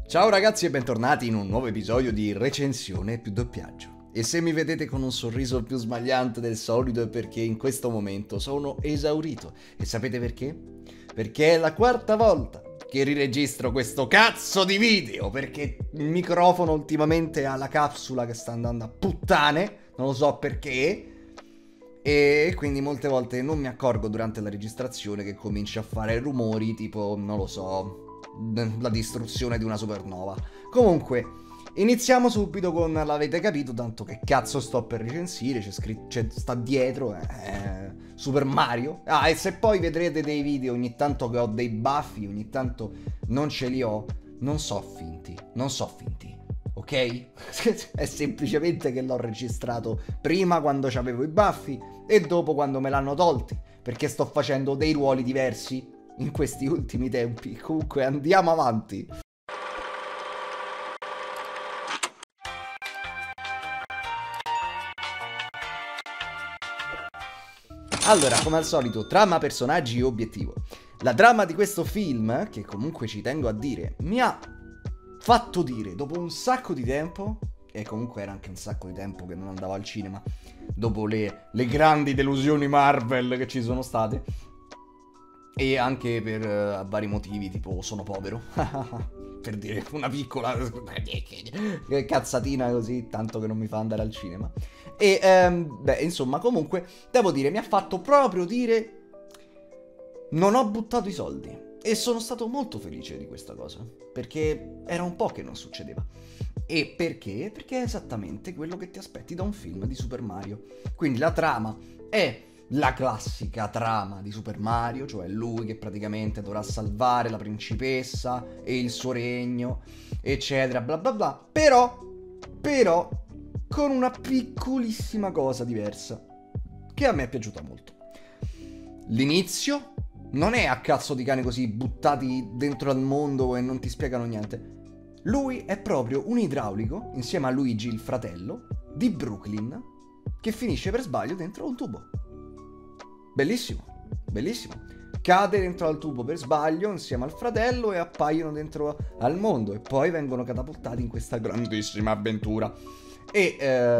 Ciao ragazzi e bentornati in un nuovo episodio di Recensione più doppiaggio. E se mi vedete con un sorriso più smagliante del solito è perché in questo momento sono esaurito. E sapete perché? Perché è la quarta volta che riregistro questo cazzo di video, perché il microfono ultimamente ha la capsula che sta andando a puttane, non lo so perché. E quindi molte volte non mi accorgo durante la registrazione che comincia a fare rumori tipo, non lo so, la distruzione di una supernova. Comunque, iniziamo subito con l'avete capito, tanto che cazzo sto per recensire, sta dietro Super Mario. Ah, e se poi vedrete dei video ogni tanto che ho dei baffi, ogni tanto non ce li ho, non so finti, ok? È semplicemente che l'ho registrato prima quando avevo i baffi e dopo quando me l'hanno tolti, perché sto facendo dei ruoli diversi in questi ultimi tempi. Comunque andiamo avanti. Allora, come al solito, trama, personaggi e obiettivo. La trama di questo film, che comunque ci tengo a dire, mi ha fatto dire dopo un sacco di tempo, e comunque era anche un sacco di tempo che non andavo al cinema, dopo le grandi delusioni Marvel che ci sono state, e anche per vari motivi, tipo sono povero, per dire una piccola cazzatina così, tanto che non mi fa andare al cinema. E beh, insomma, comunque, devo dire, mi ha fatto proprio dire non ho buttato i soldi. E sono stato molto felice di questa cosa, perché era un po' che non succedeva. E perché? Perché è esattamente quello che ti aspetti da un film di Super Mario. Quindi la trama è la classica trama di Super Mario, cioè lui che praticamente dovrà salvare la principessa e il suo regno, eccetera, bla bla bla. Però, con una piccolissima cosa diversa, che a me è piaciuta molto. L'inizio non è a cazzo di cane così buttati dentro al mondo e non ti spiegano niente. Lui è proprio un idraulico, insieme a Luigi, il fratello, di Brooklyn, che finisce per sbaglio dentro un tubo. Bellissimo, bellissimo. Cade dentro al tubo per sbaglio insieme al fratello e appaiono dentro al mondo e poi vengono catapultati in questa grandissima avventura. E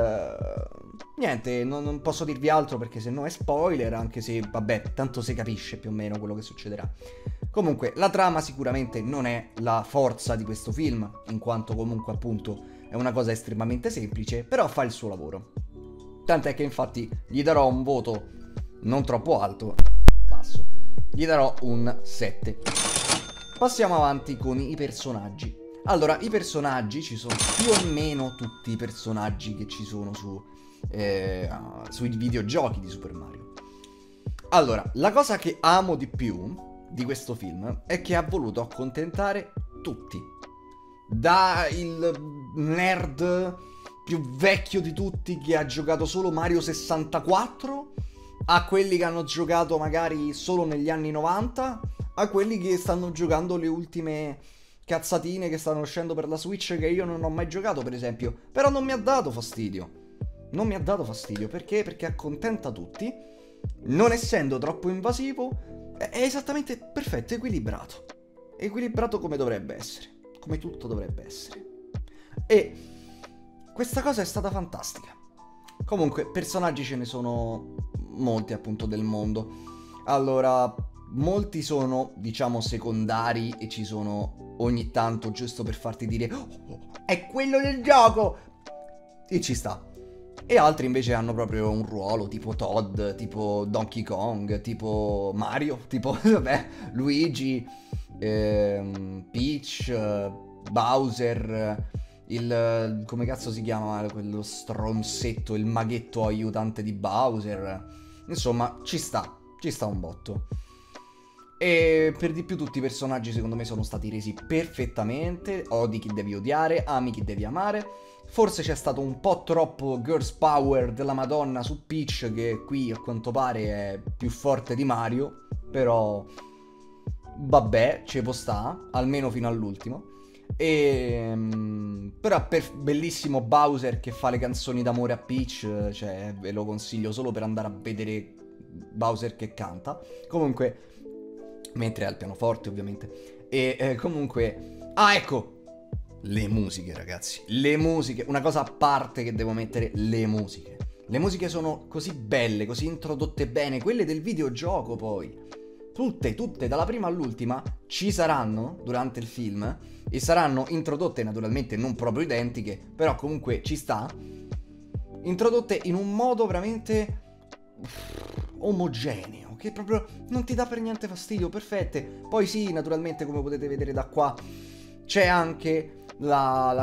niente, non posso dirvi altro perché se no è spoiler, anche se vabbè, tanto si capisce più o meno quello che succederà. Comunque, la trama sicuramente non è la forza di questo film, in quanto comunque appunto è una cosa estremamente semplice, però fa il suo lavoro. Tant'è che infatti gli darò un voto non troppo alto, basso. Gli darò un 7. Passiamo avanti con i personaggi. Allora, i personaggi, ci sono più o meno tutti i personaggi che ci sono sui videogiochi di Super Mario. Allora, la cosa che amo di più di questo film è che ha voluto accontentare tutti. Da il nerd più vecchio di tutti che ha giocato solo Mario 64, a quelli che hanno giocato magari solo negli anni 90, a quelli che stanno giocando le ultime cazzatine che stanno uscendo per la Switch che io non ho mai giocato, per esempio. Però non mi ha dato fastidio. Non mi ha dato fastidio. Perché? Perché accontenta tutti, non essendo troppo invasivo, è esattamente perfetto, equilibrato. Equilibrato come dovrebbe essere. Come tutto dovrebbe essere. E questa cosa è stata fantastica. Comunque, personaggi ce ne sono molti appunto del mondo. Allora, molti sono, diciamo, secondari e ci sono ogni tanto giusto per farti dire oh, è quello del gioco! E ci sta. E altri invece hanno proprio un ruolo, tipo Todd, tipo Donkey Kong, tipo Mario, tipo, vabbè, Luigi, Peach, Bowser, come cazzo si chiama quello stronzetto, il maghetto aiutante di Bowser. Insomma, ci sta un botto. E per di più tutti i personaggi secondo me sono stati resi perfettamente. Odi chi devi odiare, ami chi devi amare. Forse c'è stato un po' troppo girls power della Madonna su Peach, che qui a quanto pare è più forte di Mario. Però vabbè, ci può sta, almeno fino all'ultimo. Però bellissimo Bowser che fa le canzoni d'amore a Peach, cioè ve lo consiglio solo per andare a vedere Bowser che canta. Comunque, mentre è al pianoforte ovviamente. E comunque, ah ecco, Le musiche, ragazzi, le musiche, una cosa a parte che devo mettere, le musiche. Le musiche sono così belle, così introdotte bene, quelle del videogioco poi. Tutte, dalla prima all'ultima, ci saranno durante il film e saranno introdotte naturalmente non proprio identiche, però comunque ci sta, introdotte in un modo veramente omogeneo, che proprio non ti dà per niente fastidio, perfette. Poi sì, naturalmente come potete vedere da qua, c'è anche la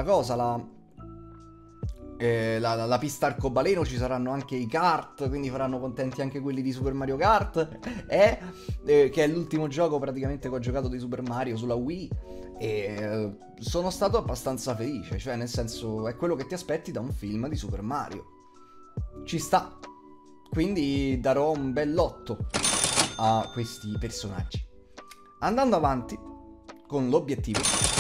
pista arcobaleno, ci saranno anche i kart, quindi faranno contenti anche quelli di Super Mario Kart, che è l'ultimo gioco praticamente che ho giocato di Super Mario sulla Wii, e sono stato abbastanza felice, cioè nel senso è quello che ti aspetti da un film di Super Mario, ci sta, quindi darò un bell'8 a questi personaggi. Andando avanti con l'obiettivo,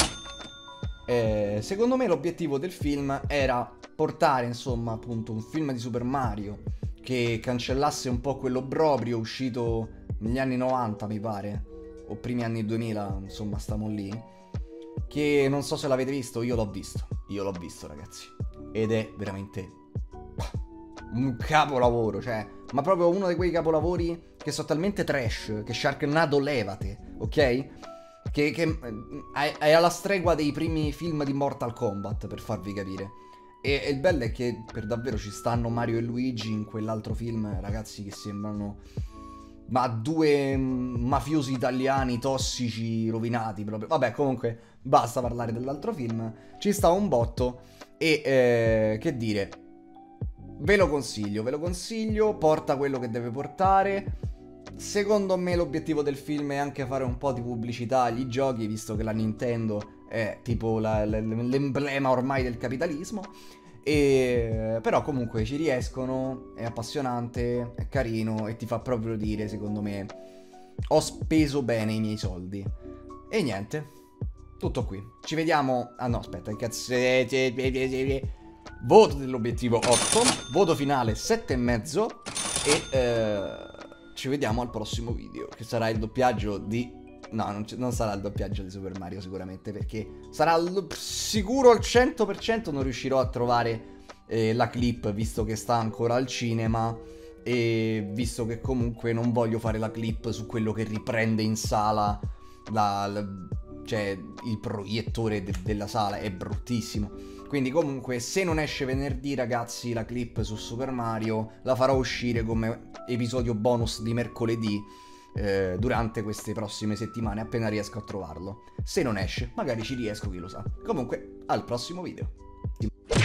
secondo me l'obiettivo del film era portare, insomma, appunto un film di Super Mario che cancellasse un po' quell'obbrobrio uscito negli anni 90, mi pare, o primi anni 2000, insomma, stiamo lì, che non so se l'avete visto, io l'ho visto, ragazzi, ed è veramente un capolavoro, cioè, ma proprio uno di quei capolavori che sono talmente trash che Sharknado levate, ok? Che è alla stregua dei primi film di Mortal Kombat, per farvi capire. E il bello è che per davvero ci stanno Mario e Luigi in quell'altro film, ragazzi, che sembrano ma due mafiosi italiani tossici rovinati proprio. Vabbè, comunque basta parlare dell'altro film, ci sta un botto e che dire, ve lo consiglio, porta quello che deve portare. Secondo me l'obiettivo del film è anche fare un po' di pubblicità agli giochi, visto che la Nintendo è tipo l'emblema ormai del capitalismo. Però comunque ci riescono, è appassionante, è carino e ti fa proprio dire, secondo me, ho speso bene i miei soldi. E niente, tutto qui. Ci vediamo... Ah no, aspetta, che cazzo... Voto dell'obiettivo 8, voto finale 7,5 e ci vediamo al prossimo video, che sarà il doppiaggio di... No, non sarà il doppiaggio di Super Mario sicuramente, perché sarà sicuro al 100% non riuscirò a trovare la clip, visto che sta ancora al cinema e visto che comunque non voglio fare la clip su quello che riprende in sala cioè il proiettore della sala, è bruttissimo. Quindi comunque se non esce venerdì, ragazzi, la clip su Super Mario la farò uscire come episodio bonus di mercoledì durante queste prossime settimane, appena riesco a trovarlo. Se non esce, magari ci riesco, chi lo sa. Comunque, al prossimo video.